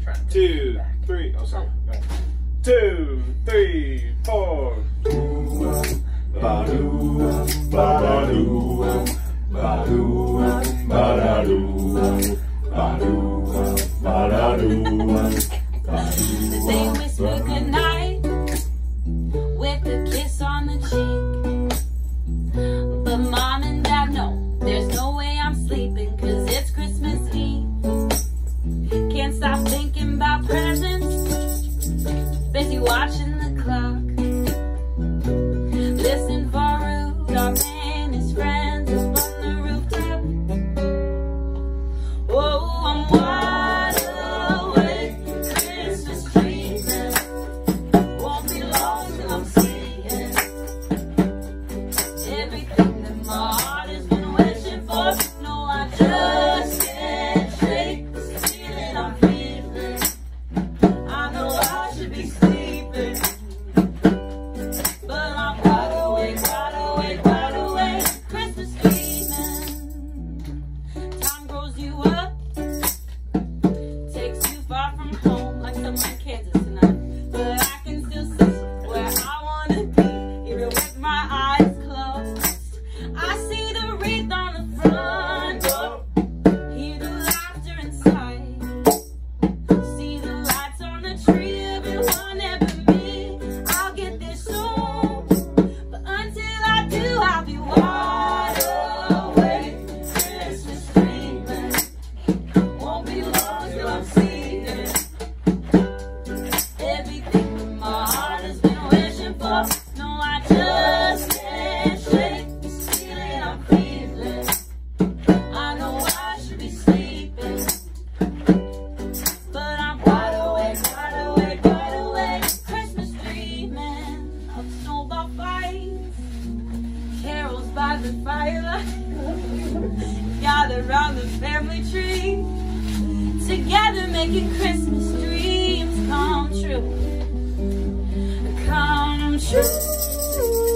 2, 3. Oh, sorry. 2, 3, 4. They whisper goodnight with a kiss on the cheek. But Mom and Dad know there's no way I'm sleeping, 'cause it's Christmas Eve. Can't stop thinking about presents, busy watching the clock. Listen for Rudolph and his friends up on the rooftop. Oh, I'm wide awake, Christmas dreamin'. Won't be long till I'm seeing everything that my heart has been wishing for. No, I just can't shake this feeling I'm feeling. I know I should be sleeping, but I'm wide awake, wide awake, wide awake, Christmas dreamin'. Time grows you up, takes you far from home, like somewhere in Kansas tonight. But I can still see where I wanna be, even with my eyes closed. I see the wreath on the front door, hear the laughter inside, see the lights on the tree, everyone ever me. I'll get there soon, but until I do, I'll be wide awake, Christmas dreamin'. Won't be long till I'm seeing everything that my heart has been wishing for. No, I just can't shake this feeling I'm feeling. I know I should be sleeping, but I'm wide awake, wide awake, wide awake, Christmas dreamin'. Of snowball fights, carols by the firelight, gather round the family tree, together making Christmas dreams come true. Come true.